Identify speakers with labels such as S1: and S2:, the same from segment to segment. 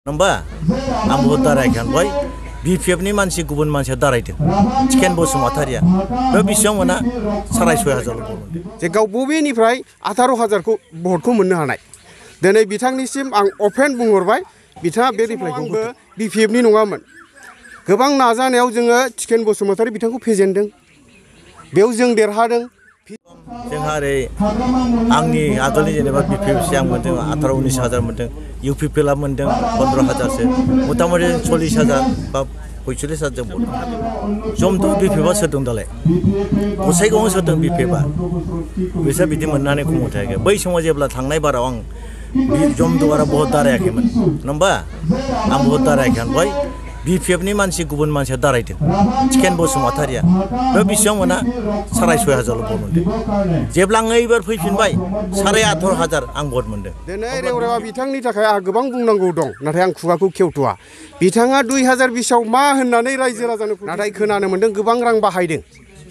S1: होमबा आं बहुत दारायखांबाय BPFनि मानसि गुबुन मानसिया दारायदों चिकेन बसुमतारिया बे बेसेबां मोना 6,500
S2: जे गाव बबेनिफ्राय 18,000 भटखौ मोननो हानाय दिनै बिथांनिसिम आं अपेन बुंहरबाय बिथाङा बे रिप्लाइखौबो BPFनि नङामोन गोबां नाजानायाव जोङो चिकेन बसुमतारि बिथांखौ फेजेनदों बेयाव जों देरहादों
S1: जोंहा ओरै आंनि आगोलनि जेनेबा BPF आं मोनदों 18-19,000 मोनदों UPPला मोनदों 15,000सो मथा-मथि 40,000 बा 45,000 भट जमदु BPFआ सोर दं दालाय गसाइगावआव सोर दं BPFआ बिसोर बिदि मोननानै खमथा थायाखै बै समाव जेब्ला थांनाय बाराव आं जमदुआरा बहुत दारायाखैमोन नङा आं बहुत दारायखांबाय BPFनि मानसि गुबुन मानसिया दारायदों चिकेन बसुमतारिया बे बेसेबां मोना 6,500 भट मोनदों जेब्ला आं एबार फैफिनबाय 18,500 आं भट मोनदों
S2: दिनै रेवरेवा बिथांनि थाखाय आं गोबां बुंनांगौ दं नाथाय आं खुगाखौ खेवथ'आ बिथाङा 2020आव मा होननानै रायजो राजानो नाथाय खोनानो मोनदों गोबां रां बाहायदों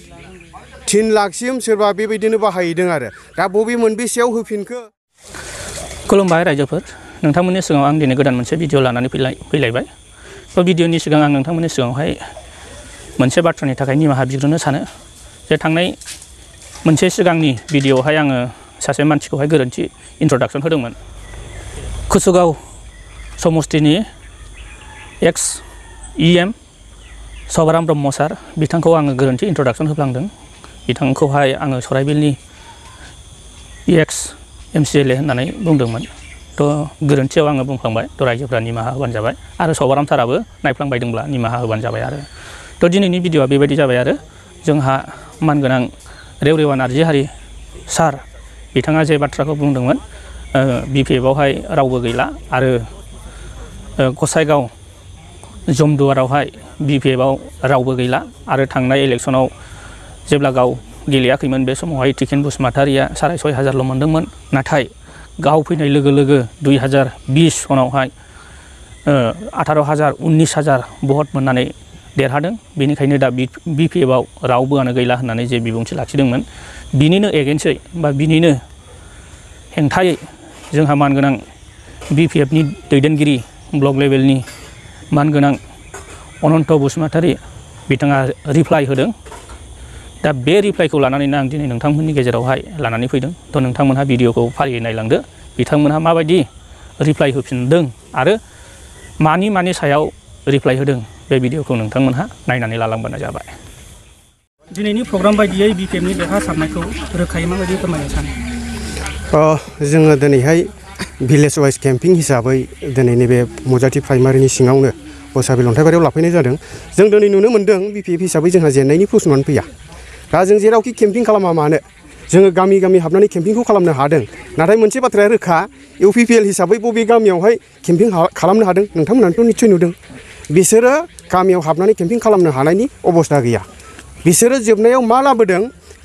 S2: 3 लाखसिम सोरबा बेबायदिनो बाहायदों आरो दा बबे मोनबेसेयाव होफिनखो
S3: खुलुमबाय रायजोफोर नोंथांमोननि सिगाङाव आं दिनै गोदान मोनसे भिडिअ लानानै फैलायबाय बे भिडिअनि सिगां आं नोंथांमोननि सिगाङावहाय मोनसे बाथ्रानि थाखाय निमाहा बिग्रोनो सानो जे थांनाय मोनसे सिगांनि भिडिअआवहाय आङो सासे मानसिखौहाय गोरोन्थि इन्ट्रडाक्सन होदोंमोन कुसुगाव समस्तिनि एक्स EM सभाराम ब्रह्म सार बिथांखौ आङो गोरोन्थि इन्ट्रडाक्सन होफ्लांदों बिथांखौहाय आङो सराइबिलनि एक्स MCLA होननानै बुंदोंमोन थ' गोरोन्थियाव आङो बुंफ्लांबाय थ' रायजोफ्रा निमाहा होबानो जाबाय आरो सभाराम साराबो नायफ्लांबायदोंब्ला निमाहा होबानो जाबाय आरो थ' दिनैनि भिडिअआ बेबायदि जाबाय आरो जोंहा मानगोनां रेवरेवा नार्जिहारि सार बिथाङा जे बाथ्राखौ बुंदोंमोन BPFआवहाय रावबो गैला आरो गसाइगाव जमदुवारावहाय BPFआव रावबो गैला आरो थांनाय इलेक्सनाव जेब्ला गाव गेलेयाखैमोन बे समावहाय चिकेन बसुमतारिया 6,500 मोनदोंमोन नाथाय गाव फैनाय लोगो लोगो 2020 सनावहाय 18,000 19,000 भट मोननानै देरहादों बेनिखायनो दा BPFआव रावबोआनो गैला होननानै जे बिबुंथि लाखिदोंमोन बिनिनो एगेन्स्टै बा बिनिनो हेंथायै जोंहा मानगोनां BPFनि दैदेनगिरि ब्लक लेभेलनि मानगोनां अनन्त बसुमतारि बिथाङा रिप्लाइ होदों दा बे रिप्लाइखौ लानानैनो आं दिनै नोंथांमोननि गेजेरावहाय लानानै फैदों थ' नोंथांमोनहा भिडिअखौ फारियै नायलांदो बिथांमोनहा माबायदि रिप्लाइ होफिनदों आरो मानि सायाव रिप्लाइ होदों बे भिडिअखौ नोंथांमोनहा नायनानै लालांबानो जाबाय दिनैनि प्रग्राम बायदियै BPFनि देरहासारनायखौ रोखायै माबायदि फोरमायनो सानो
S2: जोङो दिनैहाय भिलेज वाइज केम्पिं हिसाबै दिनै नैबे मजाथि प्राइमारिनि सिङावनो बसाबिल अन्थाइबारियाव लाफैनाय जादों जों दिनै नुनो मोन्दों BPF हिसाबै जोंहा जेननायनि प्रश्नआनो फैया दा जों जेरावखि केम्पिं खालामा मानो जोङो गामि गामि हाबनानै केम्पिंखौ खालामनो हादों नाथाय मोनसे बाथ्राया रोखा UPPL हिसाबै बबे गामियावहाय केम्पिं खालामनो हादों नोंथांमोनाथ' निस्सय नुदों बिसोरो गामियाव हाबनानै केम्पिं खालामनो हानायनि अबस्था गैया बिसोरो जोबनायाव मा लाबोदों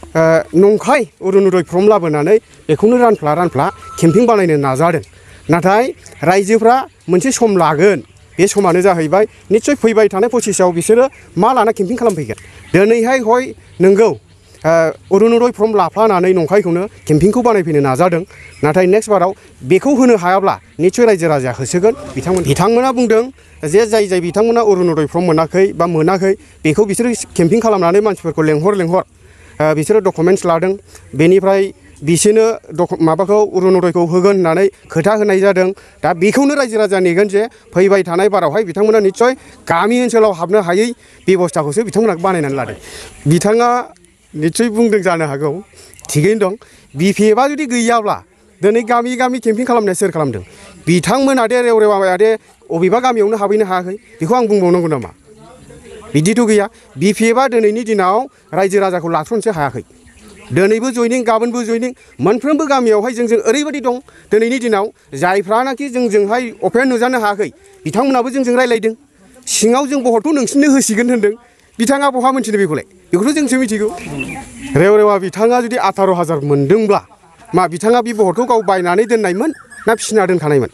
S2: नंखाय अरुनदय फर्म लाबोनानै बेखौनो रानफ्ला केम्पिं बानायनो नाजादों नाथाय रायजोफ्रा मोनसे सम लागोन बे समानो जाहैबाय निस्सय फैबाय थानाय पसिसाव बिसोरो मा लाना केम्पिं खालामफैगोन दिनैहाय हय नोंगौ अरुनदय फर्म लाफ्लानानै नंखायखौनो केम्पिंखौ बानायफैनो नाजादों नाथाय नेक्स्ट बाराव बेखौ होनो हायाब्ला निस्सय रायजो राजाया होसोगोन बिथांमोना बुंदों जे जाय बिथांमोना अरुनदय फर्म मोनाखै बेखौ बिसोरो केम्पिं खालामनानै मानसिफोरखौ लेंहर बिसोरो डकुमेन्टस लादों बेनिफ्राय बिसोरनो माबाखौ अरुनदयखौ होगोन होननानै खोथा होनाय जादों दा बेखौनो रायजो राजा नेगोन जे फैबाय थानाय बारावहाय बिथांमोना निस्सय गामि ओनसोलाव हाबनो हायै बेबस्थाखौसो बिथांमोना बानायनानै लादों बिथाङा निस्सय बुंदों जानो हागौ थिगैनो दं BPFआ जुदि गैयाब्ला दिनै गामि गामि केम्पिं खालामनाया सोर खालामदों बिथांमोना दे रेवरेवाया दे अबेबा गामियावनो हाबहैनो हायाखै बेखौ आं बुंबावनांगौ नामा बिदिथ' गैया BPFआ दिनैनि दिनाव रायजो राजाखौ लाथ्र'नोसो हायाखै दिनैबो जयनिं गाबोनबो जयनिं मोनफ्रोमबो गामियावहाय जोंजों ओरैबायदि दं दिनैनि दिनाव जायफ्रानाखि जोंजोंहाय अपेन नुजानो हायाखै बिथांमोनाबो जोंजों रायलायदों सिङाव जों भटखौ नोंसिनो होसिगोन होनदों बिथाङा बहा मोनथिनो बेखौथ' जोंसो मिथिगौ रेवरेवा बिथाङा जुदि 18,000 मोनदोंब्ला मा बिथाङा बे भटखौ गाव बायनानै दोननायमोन ना फिसिना दोनखानायमोन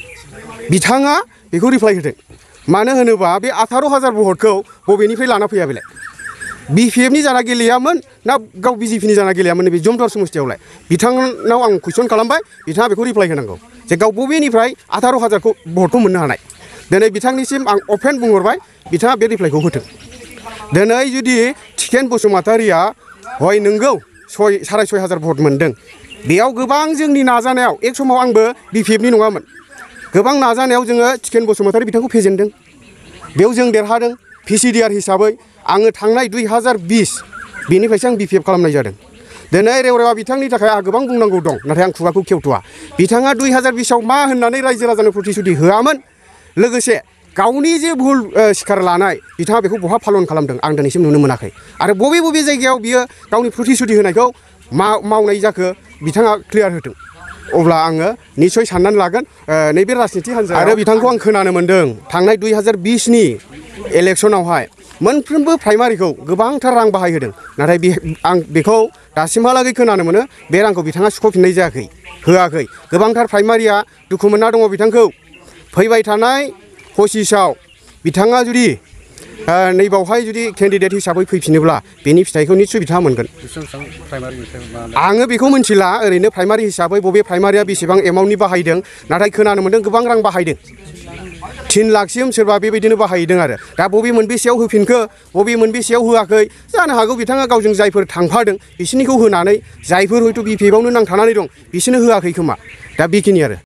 S2: बिथाङा बेखौ रिप्लाइ होदों मानो होनोबा बे 18,000 भटखौ बबेनिफ्राय लाना फैया बेलाय BPFनि जाना गेलेयामोन ना गाव BJPनि जाना गेलेयामोन नैबे जमदुवार समस्तियावलाय बिथांनाव आं कुइसन खालामबाय बिथाङा बेखौ रिप्लाइ होनांगौ जे गाव बबेनिफ्राय 18,000 भटखौ मोननो हानाय दिनै बिथांनिसिम आं अपेन बुंहरबाय बिथाङा बे रिप्लाइखौ होथों दिनै जुदि थिकेन बसुमतारिया हय नोंगौ 6,500 भट मोनदों बेयाव गोबां जोंनि नाजानायाव एक समाव आंबो BPFनि नङामोन गोबां नाजानायाव जोङो थिकेन बसुमतारि बिथांखौ फेजेनदों बेयाव जों देरहादों PCDR हिसाबै आङो थांनाय 2020 बेनिफ्रायसो आं BPF खालामनाय जादों दिनै रेवरेवा बिथांनि थाखाय आं गोबां बुंनांगौ दं नाथाय आं खुगाखौ खेवथ'वा बिथाङा 2020 आव मा होननानै रायजो राजानो प्रतिश्रुति होआमोन लोगोसे गावनि जे भुल सिखार लानाय बिथाङा बेखौ बहा पालन खालामदों आं दिनैसिम नुनो मोनाखै आरो बबे बबे जायगायाव बियो गावनि प्रतिश्रुति होनायखौ मावनाय जाखो बिथाङा क्लियार होथों अब्ला आङो निश्चय साननानै लागोन नैबे राजनिति हान्जा आरो बिथांखौ आं खोनानो मोन्दों थांनाय 2020 नि इलेक्सनावहाय मोनफ्रोमबो प्राइमारिखौ गोबांथार रां बाहायहोदों नाथाय आं बेखौ दासिमहालागै खोनानो मोनो बे रांखौ बिथाङा सुख'फिननाय जायाखै होआखै गोबांथार प्राइमारिया दुखु मोनना दङ बिथांखौ फैबाय थानाय 25 आव बिथाङा जुदि नैबावहाय जुदि केन्डिडेट हिसाबै फैफिनोब्ला बेनि फिथाइखौ निश्चय बिथाङा मोनगोन आङो बेखौ मिथिला ओरैनो प्राइमारि हिसाबै बबे प्राइमारिया बेसेबां एमाउन्टनि बाहायदों नाथाय खोनानो मोन्दों गोबां रां बाहायदों 3 लाखसिम सोरबा बेबायदिनो बाहायदों आरो दा बबे मोनबेसेयाव होफिनखो बबे मोनबेसेयाव होआखै जानो हागौ बिथाङा गावजों जायफोर थांफादों बिसोरनिखौ होनानै जायफोर हयथ' BPF आवनो नांथानानै दं बिसोरनो होआखै खोमा दा बेखिनि आरो